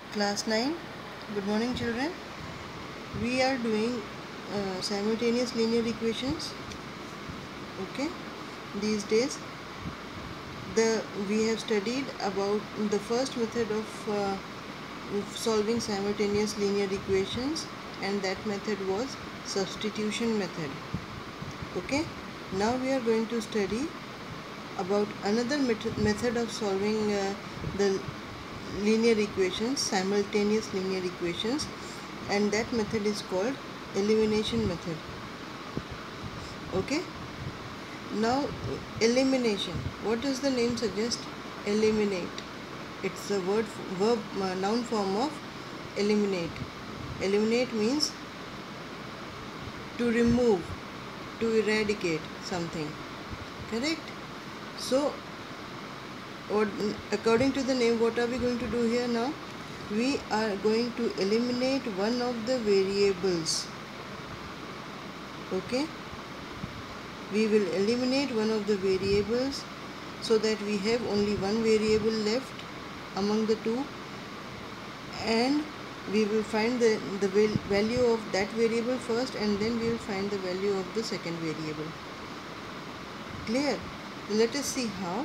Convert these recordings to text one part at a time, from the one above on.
Class 9. Good morning, children. We are doing simultaneous linear equations. Okay. These days, we have studied about the first method of solving simultaneous linear equations, and that method was substitution method. Okay. Now we are going to study about another method of solving the linear equations, simultaneous linear equations, and that method is called elimination method. Okay. Now elimination, what does the name suggest? Eliminate. It's the noun form of eliminate. Eliminate means to remove, to eradicate something. Correct? So according to the name, what are we going to do here now? We are going to eliminate one of the variables. Okay, we will eliminate one of the variables so that we have only one variable left among the two, and we will find the value of that variable first, and then we will find the value of the second variable. Clear? Let us see how.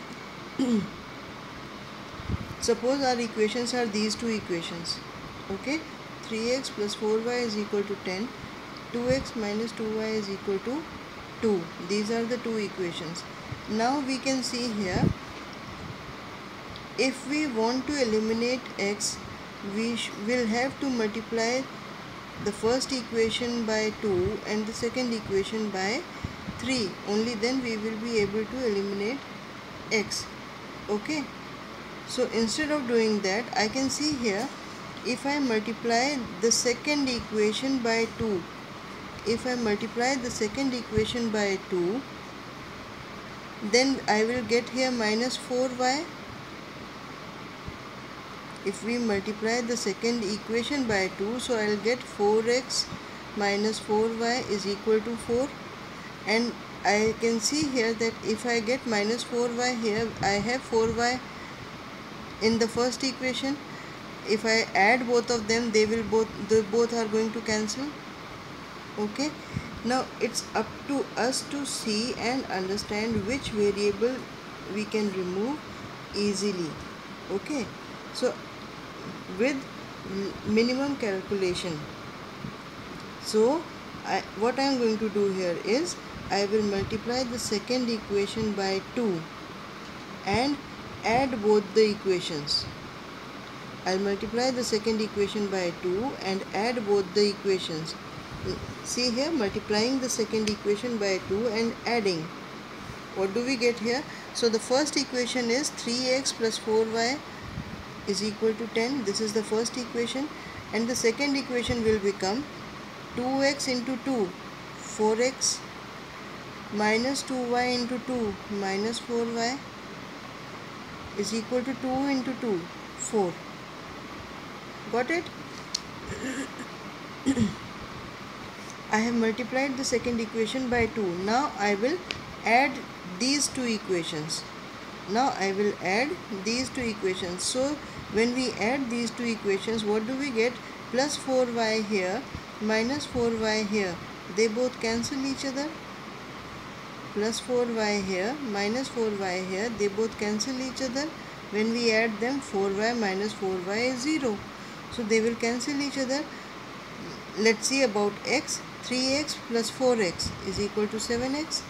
Suppose our equations are these two equations. Okay, 3x plus 4y is equal to 10, 2x minus 2y is equal to 2. These are the two equations. Now we can see here, if we want to eliminate x, we will have to multiply the first equation by 2 and the second equation by 3. Only then we will be able to eliminate x. Okay. So instead of doing that, I can see here, if I multiply the second equation by 2, if I multiply the second equation by 2, then I will get here minus 4y. If we multiply the second equation by 2, so I will get 4x minus 4y is equal to 4. And I can see here that if I get minus 4y here, I have 4y in the first equation. If I add both of them, they both are going to cancel. Okay. Now it's up to us to see and understand which variable we can remove easily. Okay. So with minimum calculation, so what I am going to do here is, I will multiply the second equation by 2 and add both the equations. I'll multiply the second equation by 2 and add both the equations. See here, multiplying the second equation by 2 and adding. What do we get here? So the first equation is 3x plus 4y is equal to 10. This is the first equation. And the second equation will become 2x into 2, 4x, minus 2y into 2, minus 4y, is equal to 2 into 2, 4. Got it? I have multiplied the second equation by 2. Now I will add these two equations. So when we add these two equations, what do we get? Plus 4y here, minus 4y here. They both cancel each other. Plus 4y here, minus 4y here, they both cancel each other. When we add them, 4y minus 4y is 0. So they will cancel each other. Let's see about x. 3x plus 4x is equal to 7x.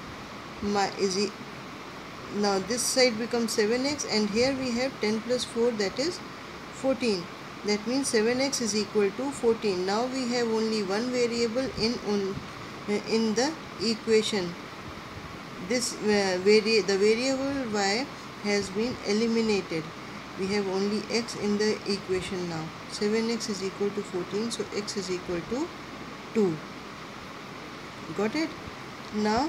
Now this side becomes 7x, and here we have 10 plus 4, that is 14. That means 7x is equal to 14. Now we have only one variable in the equation. The variable y has been eliminated. We have only x in the equation now. 7x is equal to 14, so x is equal to 2. Got it? Now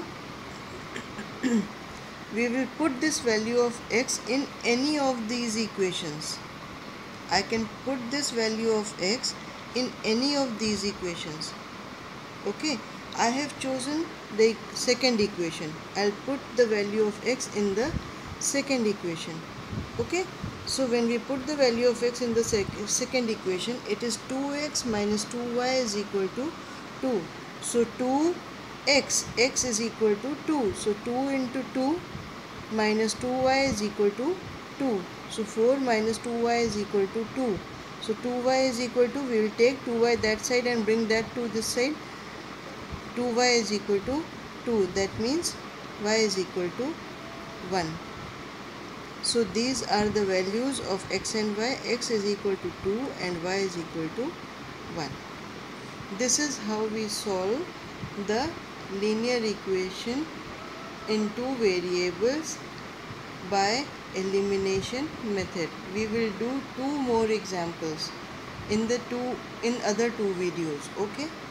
we will put this value of x in any of these equations. I can put this value of x in any of these equations. Okay. I have chosen the second equation. I'll put the value of x in the second equation. Okay. So when we put the value of x in the second equation, it is 2x minus 2y is equal to 2. So 2x, x is equal to 2. So 2 into 2 minus 2y is equal to 2. So 4 minus 2y is equal to 2. So 2y is equal to, we will take 2y that side and bring that to this side. 2y is equal to 2. That means y is equal to 1. So these are the values of x and y. X is equal to 2 and y is equal to 1. This is how we solve the linear equation in two variables by elimination method. We will do two more examples in other two videos. Okay.